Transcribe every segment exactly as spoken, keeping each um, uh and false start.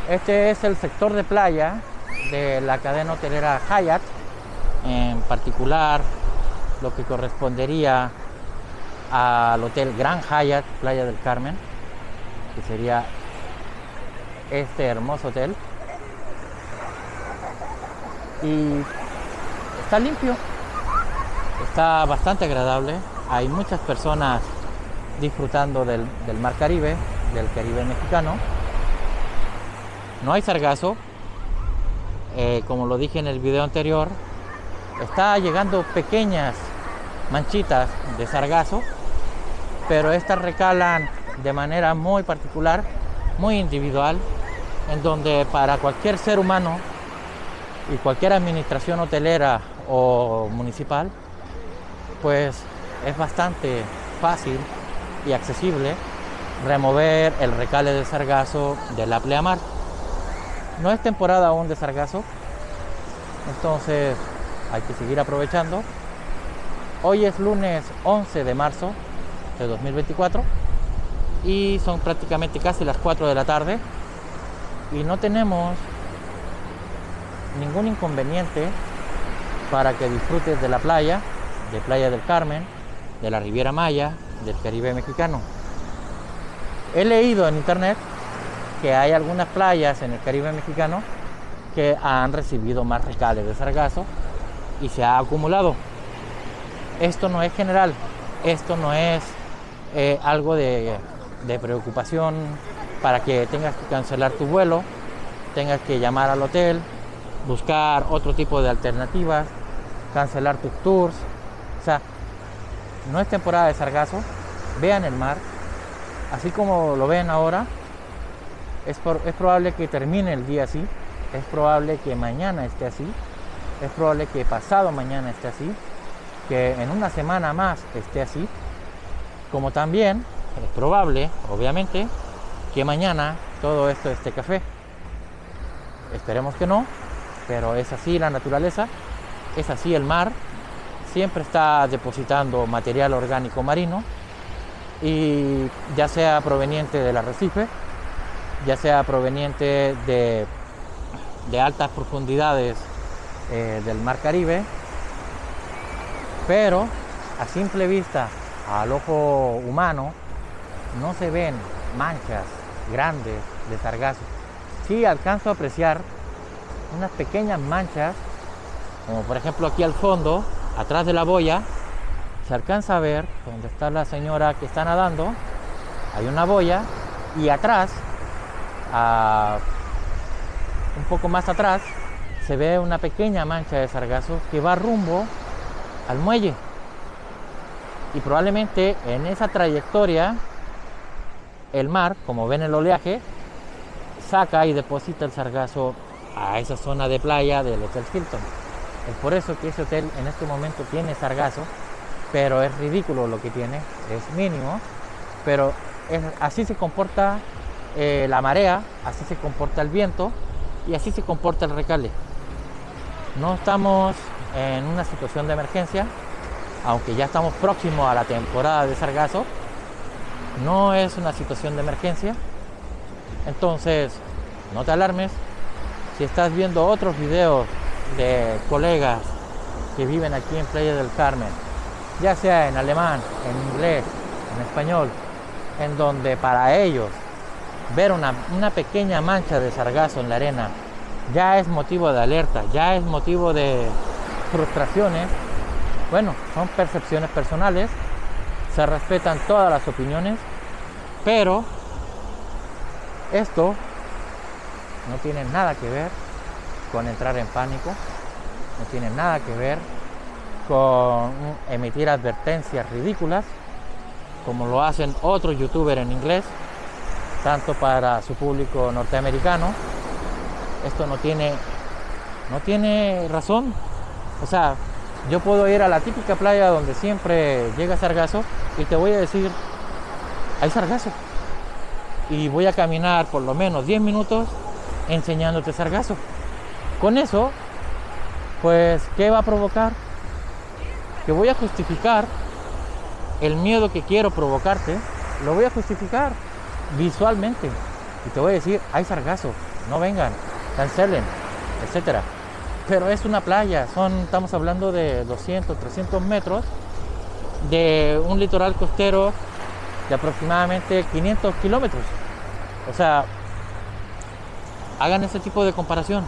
Este es el sector de playa de la cadena hotelera Hyatt, en particular lo que correspondería al Hotel Grand Hyatt Playa del Carmen, que sería este hermoso hotel. Y está limpio, está bastante agradable. Hay muchas personas disfrutando del, del mar Caribe, del Caribe mexicano. No hay sargazo, eh, como lo dije en el video anterior. Está llegando pequeñas manchitas de sargazo, pero estas recalan de manera muy particular, muy individual, en donde para cualquier ser humano y cualquier administración hotelera o municipal, pues es bastante fácil y accesible remover el recale de sargazo de la pleamar. No es temporada aún de sargazo, entonces hay que seguir aprovechando. Hoy es lunes once de marzo de dos mil veinticuatro y son prácticamente casi las cuatro de la tarde y no tenemos ningún inconveniente para que disfrutes de la playa, de Playa del Carmen, de la Riviera Maya, del Caribe mexicano. He leído en internet que hay algunas playas en el Caribe mexicano que han recibido más recales de sargazo y se ha acumulado. Esto no es general, esto no es eh, algo de, de preocupación para que tengas que cancelar tu vuelo, tengas que llamar al hotel, buscar otro tipo de alternativas, cancelar tus tours. O sea, no es temporada de sargazo. Vean el mar, así como lo ven ahora. Es, por, es probable que termine el día así, es probable que mañana esté así, es probable que pasado mañana esté así, que en una semana más esté así, como también es probable, obviamente, que mañana todo esto esté café. Esperemos que no, pero es así la naturaleza, es así el mar, siempre está depositando material orgánico marino, y ya sea proveniente del arrecife, ya sea proveniente de, de altas profundidades eh, del mar Caribe, pero a simple vista, al ojo humano, no se ven manchas grandes de sargazo. Sí alcanzo a apreciar unas pequeñas manchas, como por ejemplo aquí al fondo, atrás de la boya, se alcanza a ver donde está la señora que está nadando, hay una boya, y atrás, a, un poco más atrás, se ve una pequeña mancha de sargazo que va rumbo al muelle. Y probablemente en esa trayectoria el mar, como ven el oleaje, saca y deposita el sargazo a esa zona de playa del Hotel Hilton. Es por eso que ese hotel en este momento tiene sargazo, pero es ridículo lo que tiene, es mínimo, pero es, así se comporta eh, la marea, así se comporta el viento y así se comporta el recale. No estamos en una situación de emergencia, aunque ya estamos próximos a la temporada de sargazo. No es una situación de emergencia, entonces no te alarmes. Si estás viendo otros videos de colegas que viven aquí en Playa del Carmen, ya sea en alemán, en inglés, en español, en donde para ellos ver una, una pequeña mancha de sargazo en la arena ya es motivo de alerta, ya es motivo de frustraciones, bueno, son percepciones personales, se respetan todas las opiniones, pero esto no tiene nada que ver con entrar en pánico, no tiene nada que ver con emitir advertencias ridículas como lo hacen otros youtubers en inglés, tanto para su público norteamericano. Esto no tiene no tiene razón. O sea, yo puedo ir a la típica playa donde siempre llega sargazo y te voy a decir, hay sargazo, y voy a caminar por lo menos diez minutos enseñándote sargazo. Con eso, pues, ¿qué va a provocar? Que voy a justificar el miedo que quiero provocarte, lo voy a justificar visualmente y te voy a decir, hay sargazo. no vengan, cancelen, etcétera. Pero es una playa, son, estamos hablando de doscientos, trescientos metros de un litoral costero de aproximadamente quinientos kilómetros. O sea, hagan ese tipo de comparación.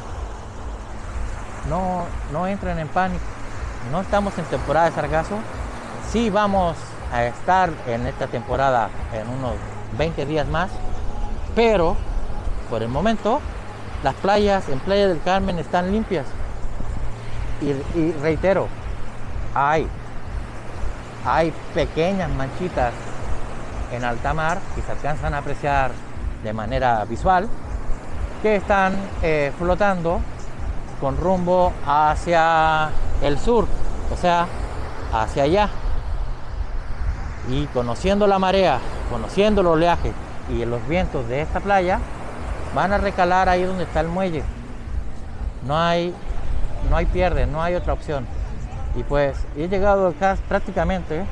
No, no entren en pánico. No estamos en temporada de sargazo. Sí vamos a estar en esta temporada en unos veinte días más, pero por el momento las playas en Playa del Carmen están limpias. Y, y reitero, hay, hay pequeñas manchitas en alta mar que se alcanzan a apreciar de manera visual, que están eh, flotando con rumbo hacia el sur, o sea, hacia allá. Y conociendo la marea, conociendo el oleaje y los vientos de esta playa, van a recalar ahí donde está el muelle. No hay, no hay pierde, no hay otra opción. Y pues he llegado acá prácticamente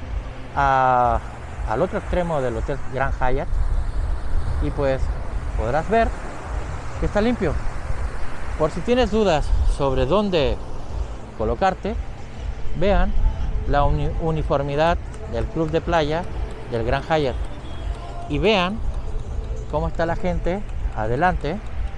a, al otro extremo del Hotel Grand Hyatt, y pues podrás ver que está limpio. Por si tienes dudas sobre dónde colocarte, vean la uni uniformidad del club de playa del Grand Hyatt y vean cómo está la gente adelante,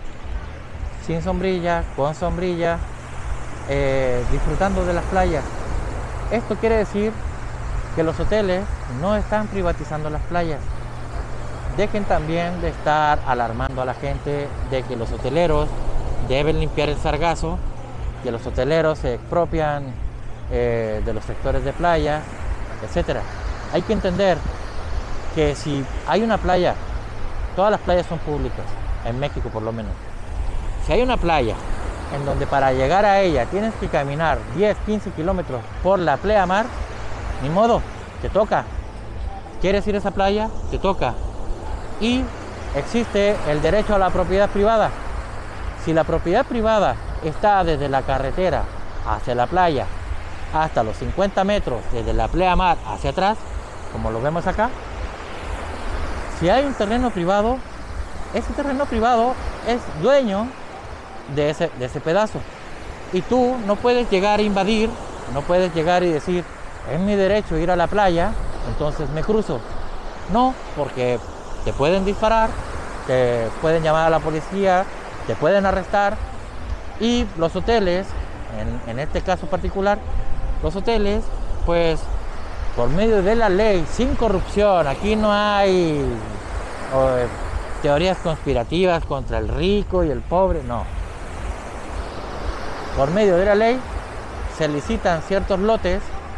sin sombrilla, con sombrilla, eh, disfrutando de las playas. Esto quiere decir que los hoteles no están privatizando las playas. Dejen también de estar alarmando a la gente de que los hoteleros deben limpiar el sargazo, que los hoteleros se expropian eh, de los sectores de playa, etcétera. Hay que entender que si hay una playa, todas las playas son públicas, en México por lo menos. Si hay una playa en donde para llegar a ella tienes que caminar diez, quince kilómetros por la pleamar, ni modo, te toca. ¿Quieres ir a esa playa? Te toca. Y existe el derecho a la propiedad privada. Si la propiedad privada está desde la carretera hacia la playa hasta los cincuenta metros desde la pleamar hacia atrás, como lo vemos acá, si hay un terreno privado, ese terreno privado es dueño de ese, de ese pedazo. Y tú no puedes llegar a invadir, no puedes llegar y decir, es mi derecho ir a la playa, entonces me cruzo. No, porque te pueden disparar, te pueden llamar a la policía, te pueden arrestar. Y los hoteles, en, en este caso particular, los hoteles, pues por medio de la ley, sin corrupción, aquí no hay o, teorías conspirativas contra el rico y el pobre, no. Por medio de la ley se licitan ciertos lotes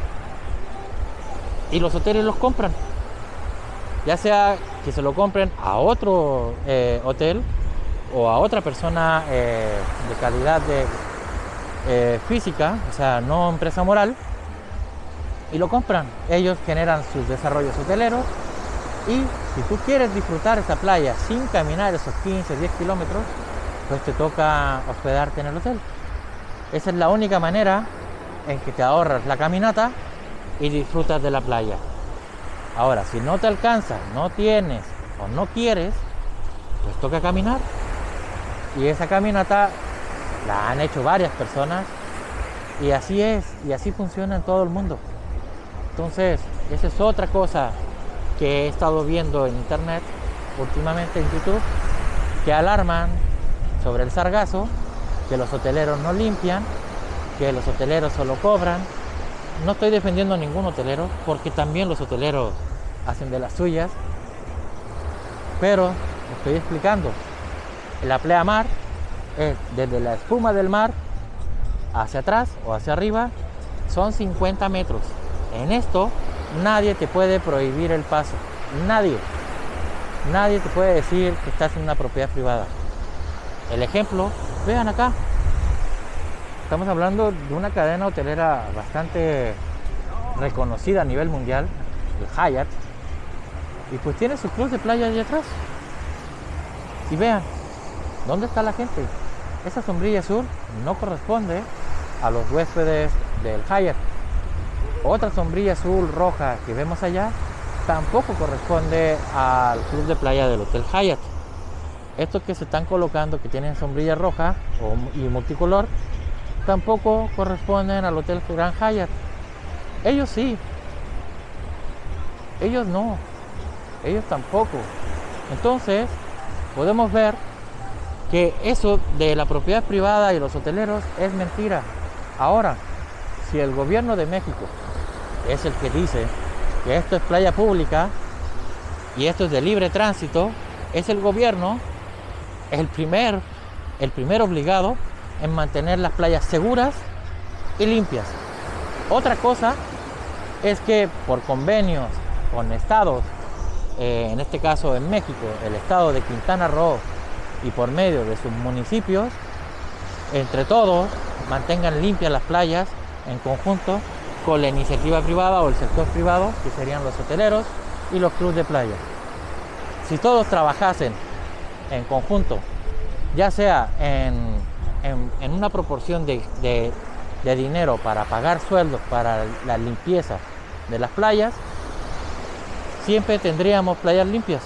y los hoteles los compran. Ya sea que se lo compren a otro eh, hotel o a otra persona eh, de calidad de, eh, física, o sea, no empresa moral, y lo compran. Ellos generan sus desarrollos hoteleros y si tú quieres disfrutar esa playa sin caminar esos quince, diez kilómetros, pues te toca hospedarte en el hotel. Esa es la única manera en que te ahorras la caminata y disfrutas de la playa. Ahora, si no te alcanza, no tienes o no quieres, pues toca caminar. Y esa caminata la han hecho varias personas y así es, y así funciona en todo el mundo. Entonces, esa es otra cosa que he estado viendo en internet, últimamente en YouTube, que alarman sobre el sargazo, que los hoteleros no limpian, que los hoteleros solo cobran. No estoy defendiendo a ningún hotelero, porque también los hoteleros hacen de las suyas, pero estoy explicando. La pleamar es desde la espuma del mar hacia atrás o hacia arriba, son cincuenta metros. En esto nadie te puede prohibir el paso, nadie. Nadie te puede decir que estás en una propiedad privada. El ejemplo, vean acá. Estamos hablando de una cadena hotelera bastante reconocida a nivel mundial, el Hyatt, y pues tiene su club de playa allá atrás. Y vean, ¿dónde está la gente? Esa sombrilla azul no corresponde a los huéspedes del Hyatt. Otra sombrilla azul roja que vemos allá tampoco corresponde al club de playa del Hotel Hyatt. estos que se están colocando, que tienen sombrilla roja o, y multicolor, tampoco corresponden al Hotel Grand Hyatt. Ellos sí, ellos no, ellos tampoco. Entonces podemos ver que eso de la propiedad privada y los hoteleros es mentira. Ahora, si el gobierno de México es el que dice que esto es playa pública y esto es de libre tránsito, es el gobierno el primer, el primer obligado en mantener las playas seguras y limpias. Otra cosa es que por convenios con estados, eh, en este caso en México, el estado de Quintana Roo, y por medio de sus municipios, entre todos mantengan limpias las playas en conjunto con la iniciativa privada o el sector privado, que serían los hoteleros y los clubes de playa. Si todos trabajasen en conjunto, ya sea en, en, en una proporción de, de, de dinero para pagar sueldos para la limpieza de las playas, siempre tendríamos playas limpias.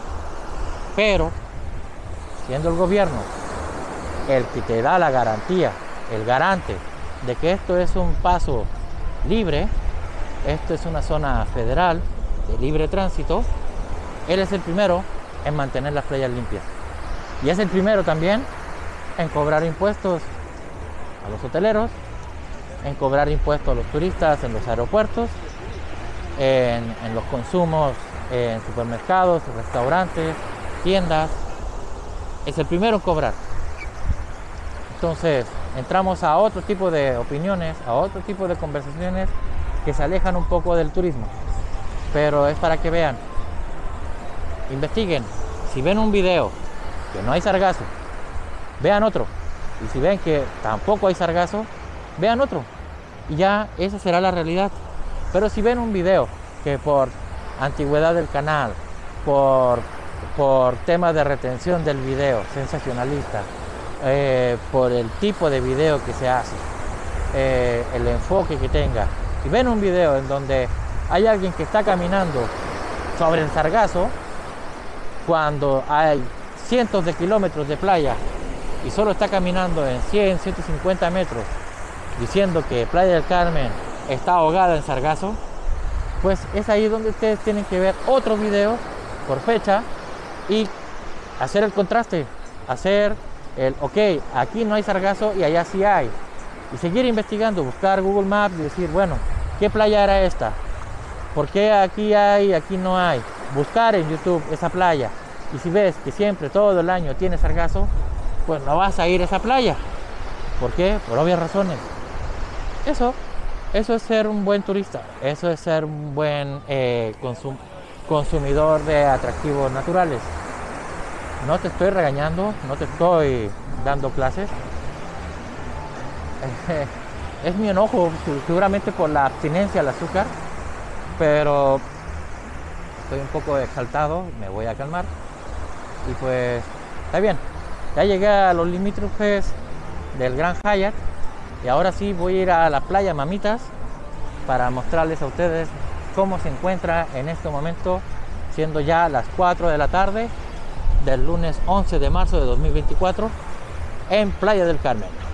Pero siendo el gobierno el que te da la garantía, el garante de que esto es un paso libre, esto es una zona federal de libre tránsito, él es el primero en mantener las playas limpias. Y es el primero también en cobrar impuestos a los hoteleros, en cobrar impuestos a los turistas en los aeropuertos, en, en los consumos en supermercados, restaurantes, tiendas. Es el primero en cobrar. Entonces entramos a otro tipo de opiniones, a otro tipo de conversaciones que se alejan un poco del turismo, pero es para que vean, investiguen. Si ven un video que no hay sargazo, vean otro, y si ven que tampoco hay sargazo, vean otro, y ya esa será la realidad. Pero si ven un video que por antigüedad del canal, por por temas de retención del video sensacionalista, eh, por el tipo de video que se hace, eh, el enfoque que tenga, y ven un video en donde hay alguien que está caminando sobre el sargazo cuando hay cientos de kilómetros de playa y solo está caminando en cien, ciento cincuenta metros diciendo que Playa del Carmen está ahogada en sargazo, pues es ahí donde ustedes tienen que ver otros videos por fecha y hacer el contraste, hacer el, ok, aquí no hay sargazo y allá sí hay, y seguir investigando, buscar Google Maps y decir, bueno, ¿qué playa era esta? ¿Por qué aquí hay y aquí no hay? Buscar en YouTube esa playa, y si ves que siempre, todo el año tiene sargazo, pues no vas a ir a esa playa. ¿Por qué? Por obvias razones. Eso, eso es ser un buen turista, eso es ser un buen eh, consum consumidor de atractivos naturales. No te estoy regañando, no te estoy dando clases. Es mi enojo, seguramente por la abstinencia al azúcar, pero estoy un poco exaltado, me voy a calmar. Y pues, está bien, ya llegué a los limítrofes del Grand Hyatt y ahora sí voy a ir a la playa Mamitas para mostrarles a ustedes cómo se encuentra en este momento, siendo ya las cuatro de la tarde del lunes once de marzo de dos mil veinticuatro en Playa del Carmen.